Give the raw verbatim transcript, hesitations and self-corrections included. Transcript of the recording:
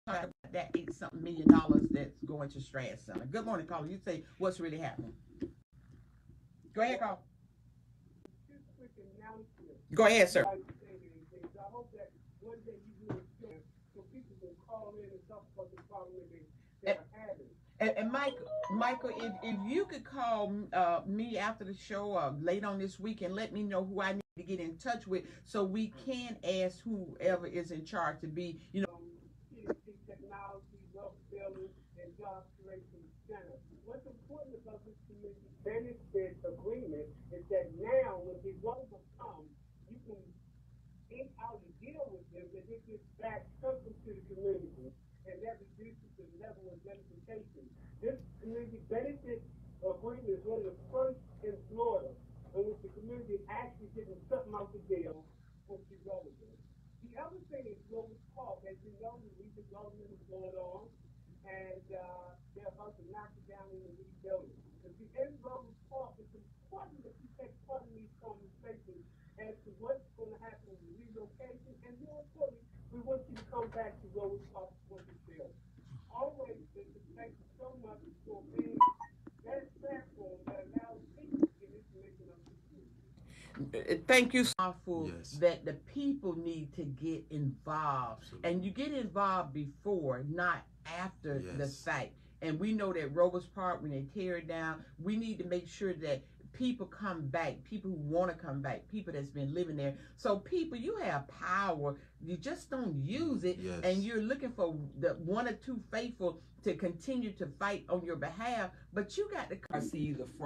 talk about that eight something million dollars that's going to Strand Center. Good morning, caller. You say what's really happening. Go ahead, Carl. Go ahead, sir. And, and Michael, Michael, if, if you could call uh, me after the show or late on this week and let me know who I need to get in touch with, so we can ask whoever is in charge to be, you know, technology, wealth building, and job creation center. What's important about this community benefit agreement is that now, when the rover come, you can ink out a deal with them that it gets back something to the community, and that reduces the level of gentrification. This community benefit agreement is one of the first in Florida in which the community actually getting something out the deal with the relevant. The other thing is Rose Park. As you know, the redevelopment is going on, and uh, they're about to knock it down in the rebuilding. If you end Rose Park, it's important that you take part in these conversations as to what's going to happen with relocation, and more importantly, we want you to come back to Rose Park for the bill. Always, thank you so much for being that platform that allows people to get information on this community. Thank you so much for yes. that the people need to get involved. Absolutely. And you get involved before, not after yes. the fact. And we know that Rovers Park, when they tear it down, we need to make sure that people come back, people who want to come back, people that's been living there. So people, you have power. You just don't use it. Yes. And you're looking for the one or two faithful to continue to fight on your behalf. But you got to see the